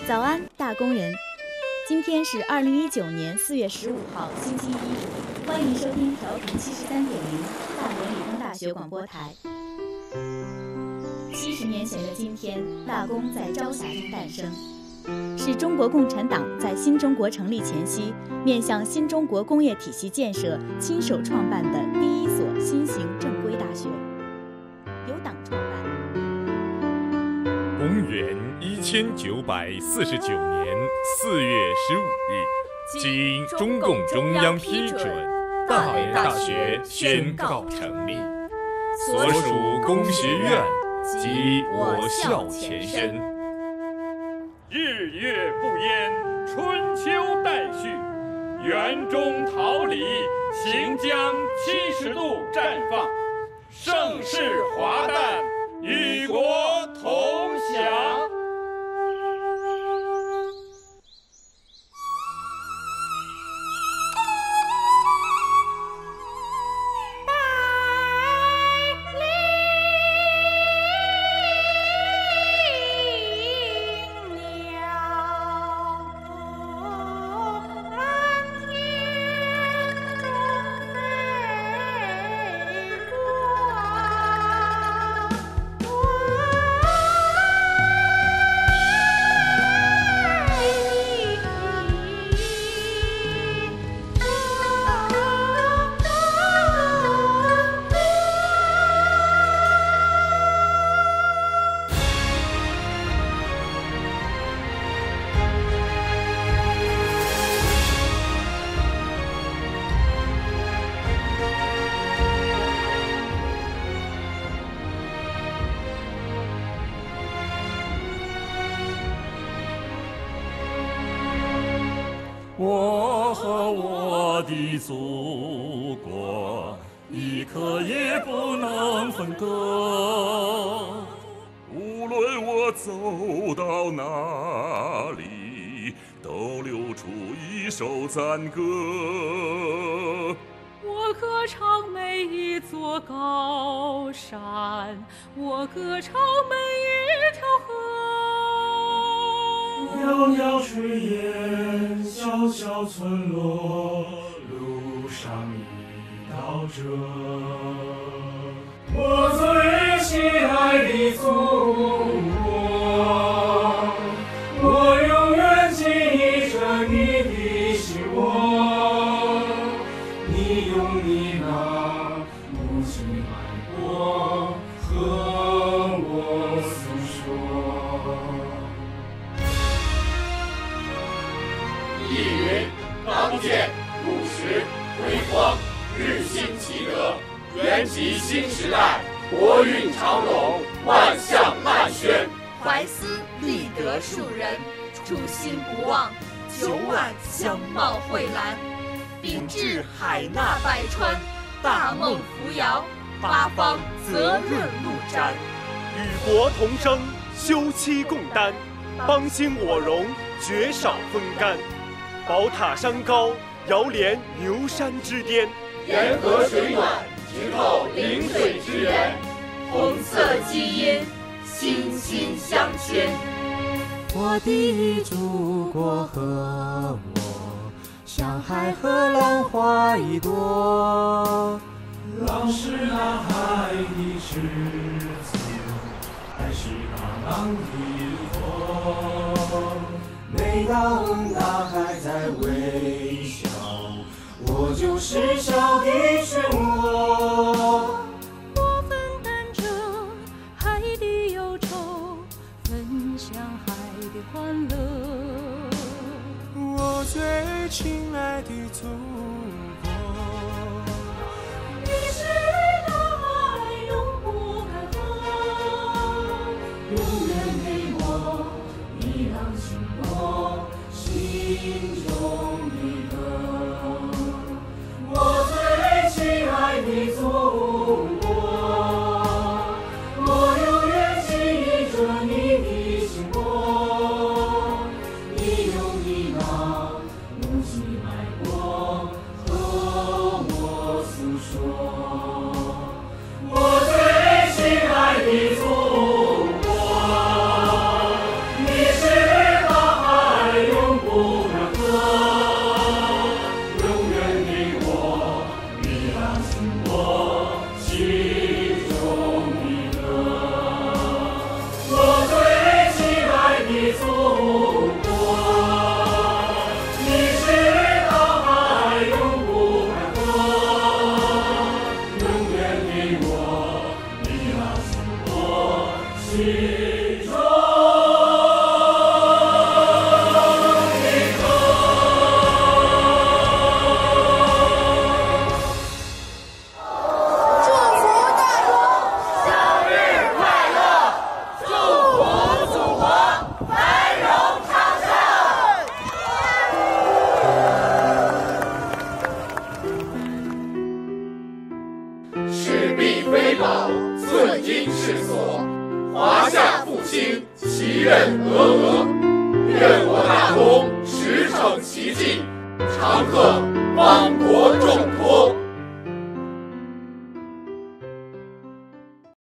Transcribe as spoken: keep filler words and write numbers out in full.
早安，大工人！今天是二零一九年四月十五号，星期一。欢迎收听调频七十三点零大连理工大学广播台。七十年前的今天，大工在朝霞中诞生，是中国共产党在新中国成立前夕，面向新中国工业体系建设亲手创办的第一所新型正规大学，由党创办。 公元一千九百四十九年四月十五日，经中共中央批准，大连大学宣告成立，所属工学院及我校前身。 日月不淹，春秋待续，园中桃李行将七十度绽放，盛世华诞，与国同享。 我和我的祖国一刻也不能分割，无论我走到哪里，都流出一首赞歌。 我歌唱每一座高山，我歌唱每一条河。 袅袅炊烟，小小村落，路上一道辙。我最亲爱的祖国，我永远记着你的心窝。你用你那无尽爱国和我诉说。 意云刚健务实辉煌，日新其德，元吉新时代，国运长隆，万象烂宣。 怀思立德树人，初心不忘，九晚相貌蕙兰。秉志海纳百川，大梦扶摇，八方泽润路瞻。 与国同生，休戚共担，邦兴我荣，绝少风干。宝塔山高，遥连牛山之巅， 沿河水暖，直透临水之源。 红色基因，心心相牵。 我的祖国和我，像海和浪花一朵。 浪是那海的始祖，海是那浪的火。 每当大海在微笑，我就是小的漩涡。 我分担着海的忧愁，分享海的欢乐。 我最亲爱的祖国， 你是大海永不干涸， 永远陪我，你让心我心中的歌。我最亲爱的祖国，我永远记着你的心窝。你用你那无尽爱国和我诉说。我最亲爱的祖国，你是大海任峨峨，愿我大功实成奇迹，常贺